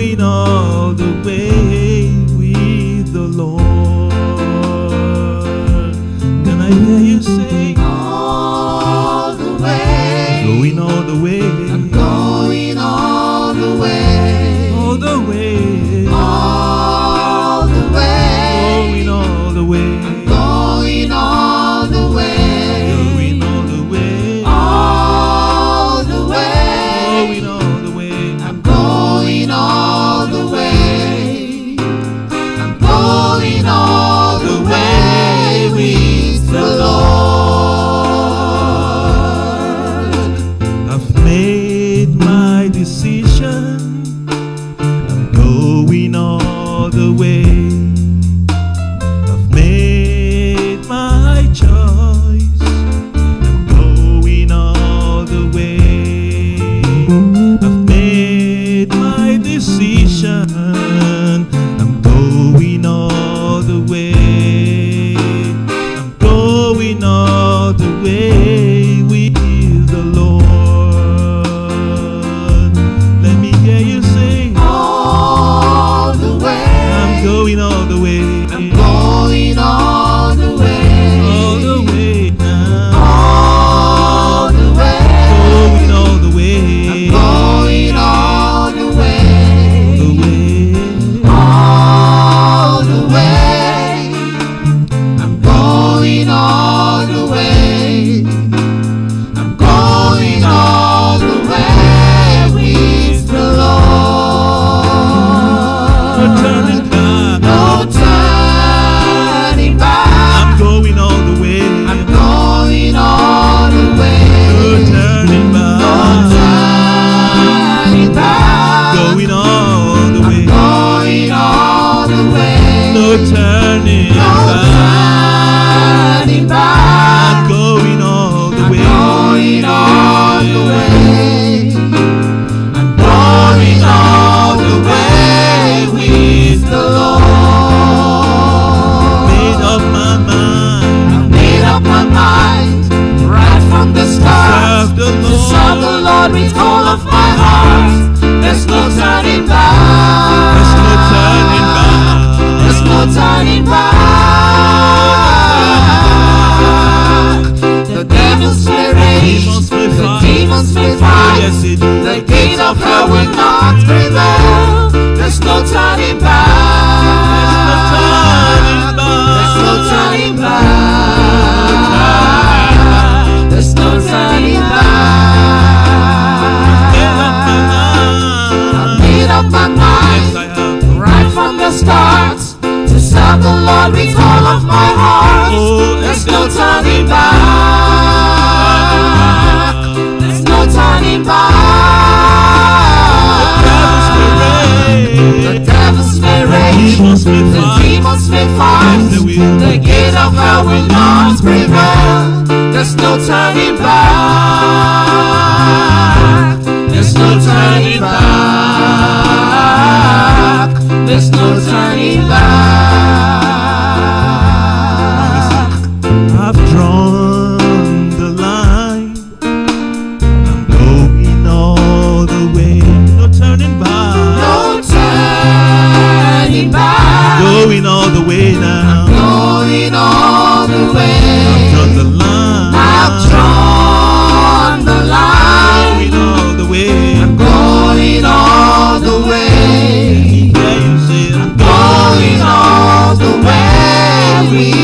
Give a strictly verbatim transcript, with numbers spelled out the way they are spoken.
going all the way with the Lord. Can I hear you say, all the way, going all the way, I'm going all the way, all the way, all the way, going all the way, I'm going all the way, going all the way, all the way, going all the way, I'm going all the way, I'm going all the way with the Lord. I've made my decision. I'm going all the way. I've made my choice. I'm going all the way. I've made my decision. I'm going all the way. I'm going all the way with the Lord. Let me hear you say, All the way, I'm going all the way. I'm going all the way, all the way now. all the way, Going all the way. going all the way, The way. all the way, I'm going all the way, I'm going all the way with the Lord. No turning back. No turning back. I'm going all the way. I'm going all the way. No turning No back. turning back. Going all the I'm way. going all the way. No turning No back. turning back. I'm going all the I'm way. going all the way. I'm going all the way with the Lord. Made up my mind. I've made up my mind right from the start Serve the to serve the Lord. Lord with all of my heart. There's no turning back. There's no turning back. There's no turning back. The devils may rage, Demons may the fight. demons may fight. Yes, it do. The gates of hell will not prevail. There's no turning back. There's no turning back. There's no turning back. I've made up my mind Yes, I have. right from the start to serve the Lord with all of my heart. Oh, There's no turning back. There's no turning back. The devils may rage, Demons may the fight. demons may fight. Yes, they will. The gate of hell will not prevail. There's no turning back. There's no turning back. There's no turning back. I've drawn the line. I'm going all the way. No turning back. No turning back. Going all the way now. Going all the way. I've drawn the line. I've drawn the line. Going all the way. I'm going all the way. Yeah, you say I'm Going all the way with